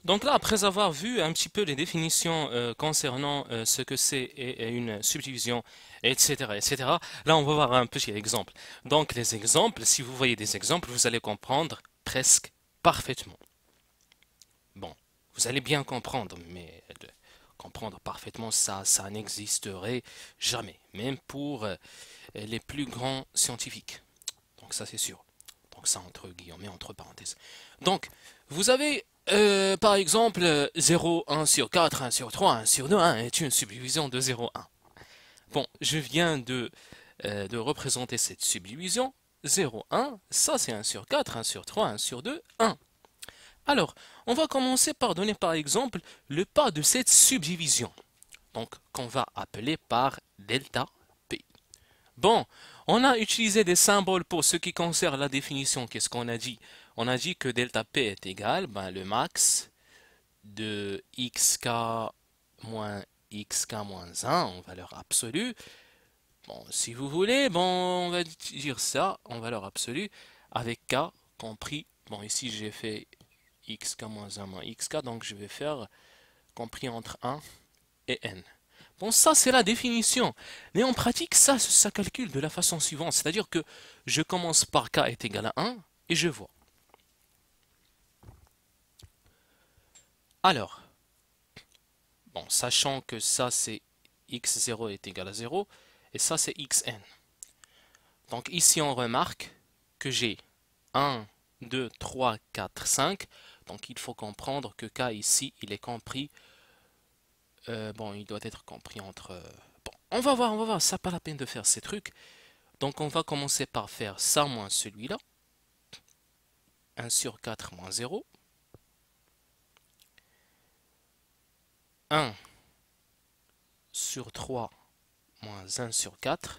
Donc là, après avoir vu un petit peu les définitions concernant ce que c'est et une subdivision, etc., etc., là, on va voir un petit exemple. Donc les exemples, si vous voyez des exemples, vous allez comprendre presque parfaitement. Bon, vous allez bien comprendre, mais comprendre parfaitement, ça n'existerait jamais, même pour les plus grands scientifiques. Donc ça, c'est sûr. Donc ça, entre guillemets, entre parenthèses. Donc, vous avez, par exemple, 0, 1 sur 4, 1 sur 3, 1 sur 2, 1 est une subdivision de 0, 1. Bon, je viens de représenter cette subdivision. 0, 1, ça c'est 1 sur 4, 1 sur 3, 1 sur 2, 1. Alors, on va commencer par donner par exemple le pas de cette subdivision. Donc, qu'on va appeler par delta P. Bon, on a utilisé des symboles pour ce qui concerne la définition. Qu'est-ce qu'on a dit? On a dit que delta P est égal, le max de xk moins xk moins 1 en valeur absolue. Bon, si vous voulez, bon, on va dire ça en valeur absolue avec k compris. Bon, ici j'ai fait xk moins 1 moins xk, donc je vais faire compris entre 1 et n. Bon, ça c'est la définition. Mais en pratique, ça calcule de la façon suivante. C'est-à-dire que je commence par k est égal à 1 et je vois. Alors, bon, sachant que ça c'est x0 est égal à 0 et ça c'est xn. Donc ici on remarque que j'ai 1, 2, 3, 4, 5. Donc il faut comprendre que k ici il est compris. Bon, il doit être compris entre. Bon, on va voir, ça pas la peine de faire ces trucs. Donc on va commencer par faire ça moins celui-là. 1 sur 4 moins 0. 1 sur 3 moins 1 sur 4.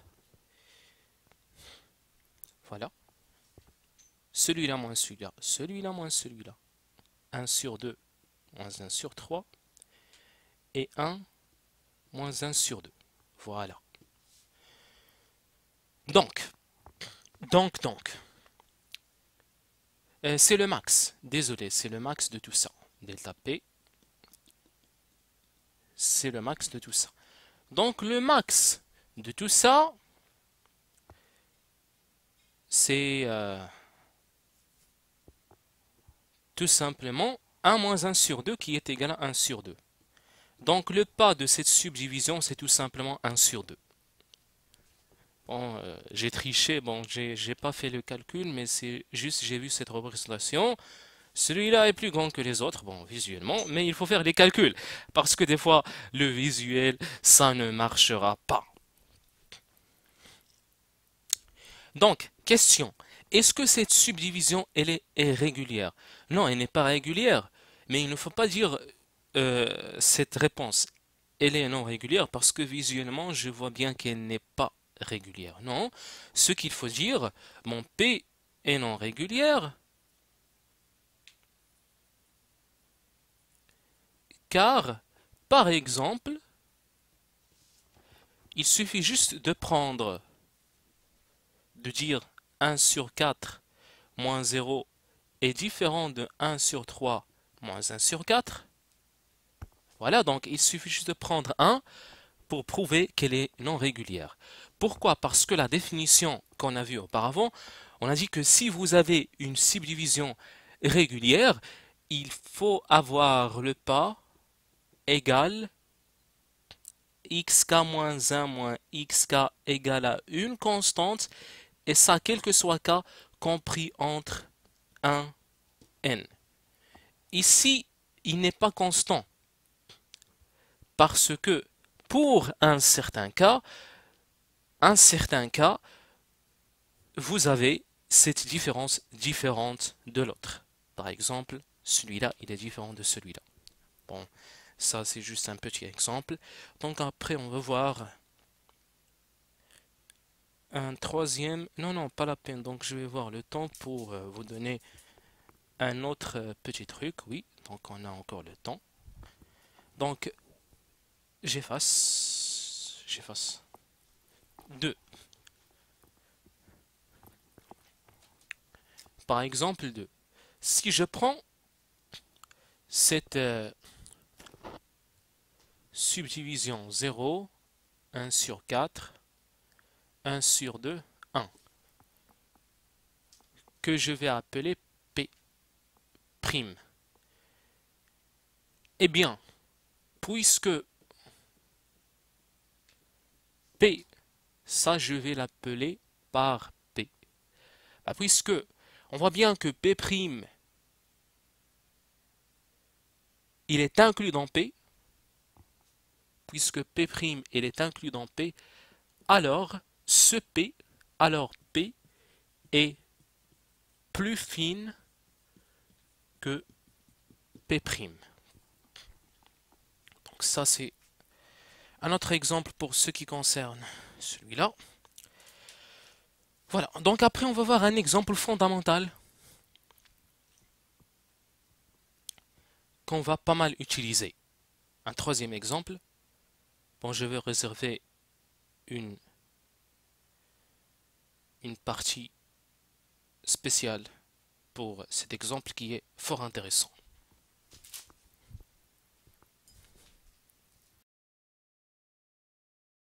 Voilà. Celui-là moins celui-là. Celui-là moins celui-là. 1 sur 2 moins 1 sur 3. Et 1 moins 1 sur 2. Voilà. Donc, donc. C'est le max. Désolé, c'est le max de tout ça. Delta P, c'est le max de tout ça. Donc le max de tout ça, c'est tout simplement 1 moins 1 sur 2 qui est égal à 1 sur 2. Donc le pas de cette subdivision, c'est tout simplement 1 sur 2. Bon, j'ai triché, bon, j'ai pas fait le calcul, mais c'est juste, j'ai vu cette représentation. Celui-là est plus grand que les autres, bon, visuellement, mais il faut faire les calculs, parce que des fois, le visuel, ça ne marchera pas. Donc, question, est-ce que cette subdivision, elle est régulière? Non, elle n'est pas régulière, mais il ne faut pas dire cette réponse, elle est non régulière, parce que visuellement, je vois bien qu'elle n'est pas régulière. Non, ce qu'il faut dire, mon P est non régulière, car, par exemple, il suffit juste de dire 1 sur 4 moins 0 est différent de 1 sur 3 moins 1 sur 4. Voilà, donc il suffit juste de prendre 1 pour prouver qu'elle est non régulière. Pourquoi? Parce que la définition qu'on a vue auparavant, on a dit que si vous avez une subdivision régulière, il faut avoir le pas égal xk moins 1 moins xk égale à une constante, et ça, quel que soit k, compris entre 1 n. Ici, il n'est pas constant, parce que pour un certain cas, vous avez cette différence différente de l'autre. Par exemple, celui-là, il est différent de celui-là. Bon, ça c'est juste un petit exemple. Donc après, on va voir un troisième. Non, non, pas la peine. Donc je vais voir le temps pour vous donner un autre petit truc. Oui, donc on a encore le temps. Donc j'efface 2. Par exemple 2. Si je prends cette subdivision 0, 1 sur 4, 1 sur 2, 1, que je vais appeler P'. Eh bien, puisque P, ça je vais l'appeler par P. Puisque on voit bien que P', il est inclus dans P, puisque P', il est inclus dans P, alors ce P, P est plus fine que P'. Donc ça c'est un autre exemple pour ce qui concerne celui-là. Voilà, donc après on va voir un exemple fondamental qu'on va pas mal utiliser. Un troisième exemple. Bon, je vais réserver une partie spéciale pour cet exemple qui est fort intéressant.